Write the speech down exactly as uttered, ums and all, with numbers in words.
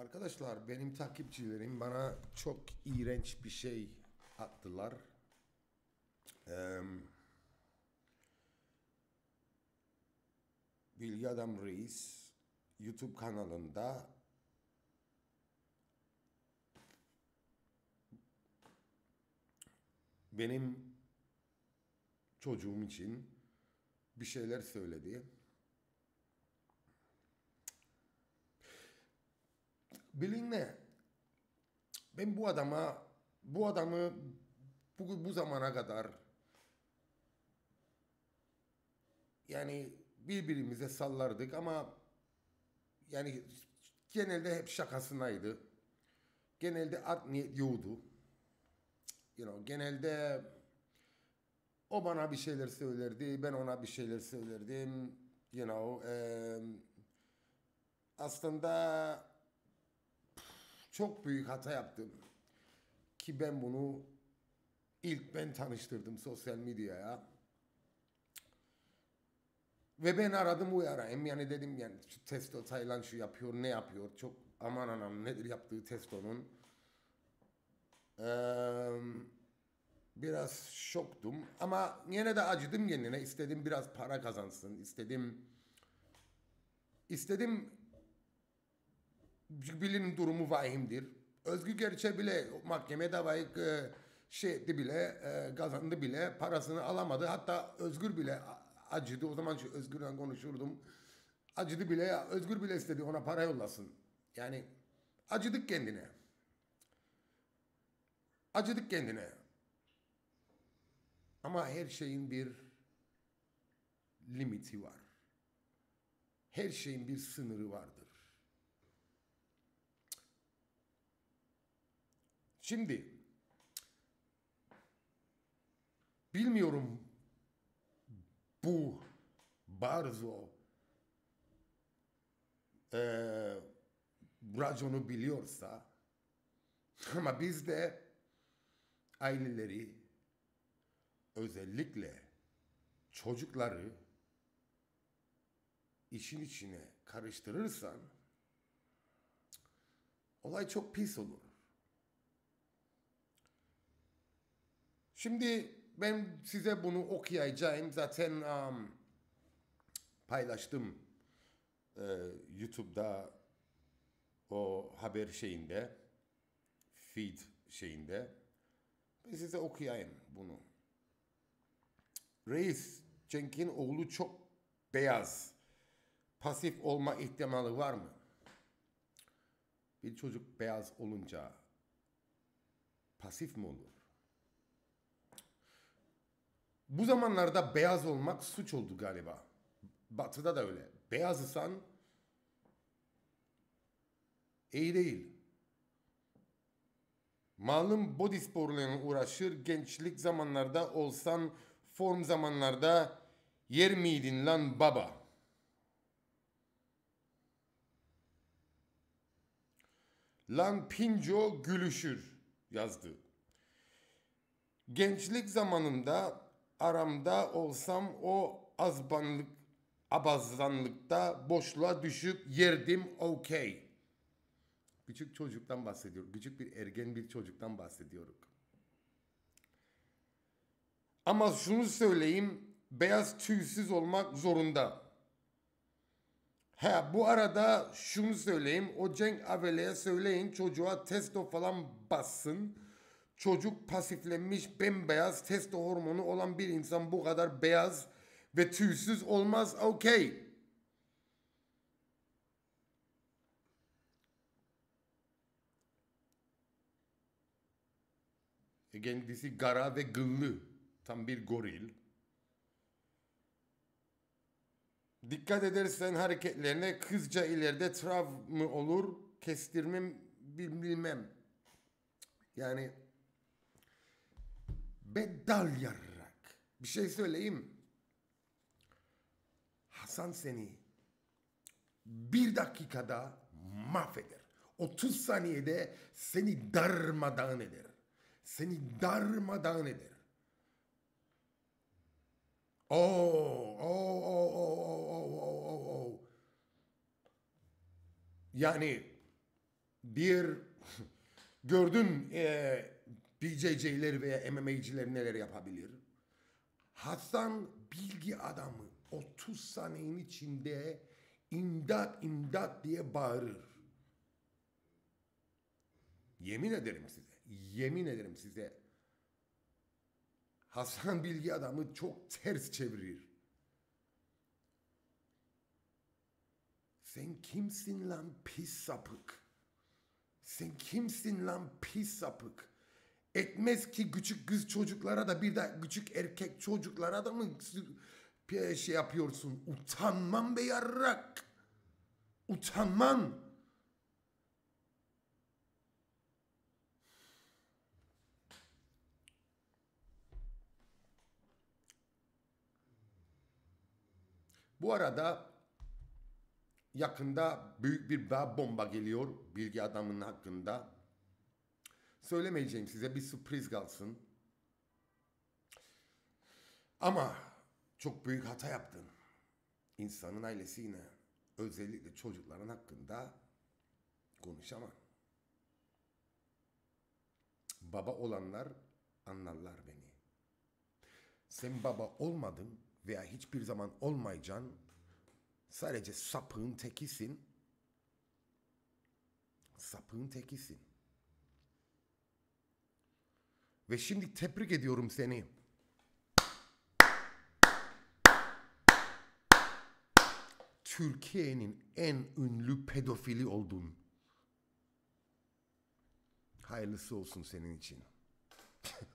Arkadaşlar benim takipçilerim bana çok iğrenç bir şey attılar. Ee, Bilgi Adam Reis YouTube kanalında benim çocuğum için bir şeyler söyledi. Bilin ne? Ben bu adama, bu adamı bu, bu zamana kadar yani birbirimize sallardık ama yani genelde hep şakasınaydı. Genelde art niyet yoktu. You know, genelde o bana bir şeyler söylerdi, ben ona bir şeyler söylerdim. You know, eee, aslında çok büyük hata yaptım. Ki ben bunu ilk ben tanıştırdım sosyal medyaya. Ve ben aradım uyarayım. Yani dedim yani şu Testo Taylan şu yapıyor, ne yapıyor? Çok aman anam nedir yaptığı Testo'nun. Eee Biraz şoktum ama yine de acıdım kendine. İstedim biraz para kazansın. İstedim istedim bilin durumu vahimdir. Özgür Gerçe bile mahkeme davayı e, şey etti bile e, kazandı bile parasını alamadı. Hatta Özgür bile acıdı. O zaman şu Özgür'le konuşurdum. Acıdı bile ya Özgür bile istedi ona para yollasın. Yani acıdık kendine. Acıdık kendine. Ama her şeyin bir limiti var. Her şeyin bir sınırı vardır. Şimdi bilmiyorum bu Barzo e, raconu biliyorsa ama bizde aileleri özellikle çocukları işin içine karıştırırsan olay çok pis olur. Şimdi ben size bunu okuyacağım. Zaten um, paylaştım e, YouTube'da o haber şeyinde, feed şeyinde. Ben size okuyayım bunu. Reis Cenk'in oğlu çok beyaz. Pasif olma ihtimali var mı? Bir çocuk beyaz olunca pasif mi olur? Bu zamanlarda beyaz olmak suç oldu galiba. Batı'da da öyle. Beyazsan iyi değil. Malum body sporlarına uğraşır. Gençlik zamanlarda olsan form zamanlarda yer miydin lan baba? Lan Pinco gülüşür yazdı. Gençlik zamanında aramda olsam o azbanlık, abazanlıkta boşluğa düşüp yerdim okey. Küçük çocuktan bahsediyor. Küçük bir ergen bir çocuktan bahsediyoruz. Ama şunu söyleyeyim, beyaz tüysüz olmak zorunda. Ha bu arada şunu söyleyeyim, o Cenk Avele'ye söyleyin çocuğa testo falan bassın. Çocuk pasiflenmiş bembeyaz testo hormonu olan bir insan bu kadar beyaz ve tüysüz olmaz okey. Kendisi kara ve gıllı. Tam bir goril. Dikkat edersen hareketlerine kızca ileride travma olur. Kestirmem bilmem. Yani bedal yarrak. Bir şey söyleyeyim. Hasan seni bir dakikada mahveder. otuz saniyede seni darmadağın eder. Seni darmadağın eder. Oo, oo, oo, oo, oo, oo, oo. Yani bir gördün e, B J J'ler veya M M A'ciler neler yapabilir. Hasan bilgi adamı otuz saniyenin içinde imdat imdat diye bağırır. Yemin ederim size. Yemin ederim size. Hasan bilgi adamı çok ters çevirir. Sen kimsin lan pis sapık? Sen kimsin lan pis sapık? Etmez ki küçük kız çocuklara da bir de küçük erkek çocuklara da mı şey yapıyorsun? Utanman be yarrak. Utanman. Bu arada yakında büyük bir bomba geliyor bilgi adamının hakkında. Söylemeyeceğim size, bir sürpriz kalsın. Ama çok büyük hata yaptın. İnsanın ailesi yine, özellikle çocukların hakkında konuşamam. Baba olanlar anlarlar beni. Sen baba olmadın veya hiçbir zaman olmayacaksın. Sadece sapığın tekisin. Sapığın tekisin. Ve şimdi tebrik ediyorum seni. Türkiye'nin en ünlü pedofili oldun. Hayırlısı olsun senin için.